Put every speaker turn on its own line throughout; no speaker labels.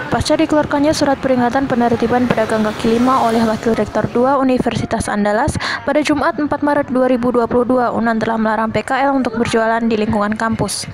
Pasca dikeluarkannya surat peringatan penertiban pedagang kaki lima oleh Wakil Rektor 2 Universitas Andalas pada Jumat 4 Maret 2022, UNAN telah melarang PKL untuk berjualan di lingkungan kampus.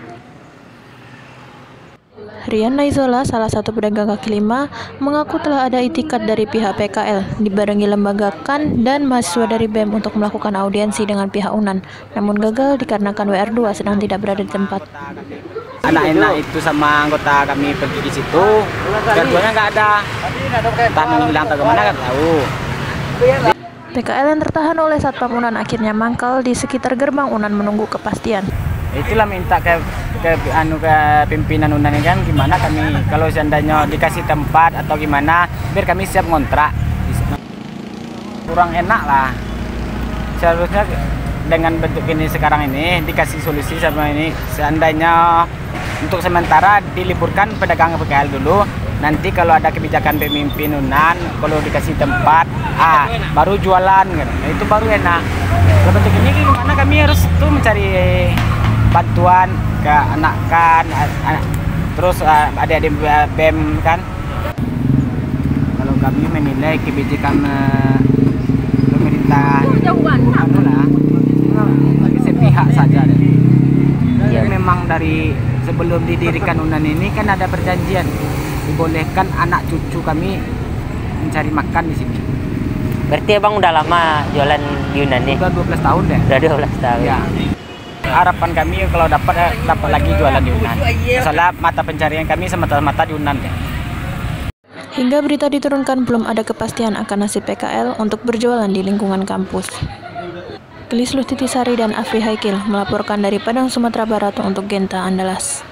Rian Naizola, salah satu pedagang kaki lima, mengaku telah ada itikat dari pihak PKL, dibarengi lembaga-kan dan mahasiswa dari BEM untuk melakukan audiensi dengan pihak UNAN, namun gagal dikarenakan WR2 sedang tidak berada di tempat.
Anak-anak itu sama anggota kami pergi di situ, keduanya nggak ada, entah menghilang atau kemana nggak tahu.
PKL yang tertahan oleh Satpam UNAN akhirnya mangkal di sekitar gerbang UNAN menunggu kepastian.
Itulah minta ke pimpinan UNAN kan gimana kami kalau seandainya dikasih tempat atau gimana biar kami siap ngontrak. Kurang enak lah. Seharusnya dengan bentuk ini sekarang ini dikasih solusi sama ini, seandainya untuk sementara diliburkan pedagang PKL dulu. Nanti kalau ada kebijakan pemimpin UNAN, kalau dikasih tempat, baru jualan, itu baru enak. Kalau bentuk ini gimana kami harus tuh mencari bantuan ke anak kan, terus adik-adik BEM kan. Kalau kami menilai kebijakan pemerintah lagi sepihak saja. Ya, memang dari sebelum didirikan UNAN ini kan ada perjanjian dibolehkan anak cucu kami mencari makan di sini.
Berarti abang udah lama jualan di UNAN nih?
Udah 12 tahun deh.
Udah 12 tahun.
Ya. Harapan kami kalau dapat lagi jualan di UNAN. Soalnya mata pencarian kami semata-mata di UNAN ya.
Hingga berita diturunkan belum ada kepastian akan nasib PKL untuk berjualan di lingkungan kampus. Gelis Lustitisari dan Afri Haikil melaporkan dari Padang, Sumatera Barat untuk Genta Andalas.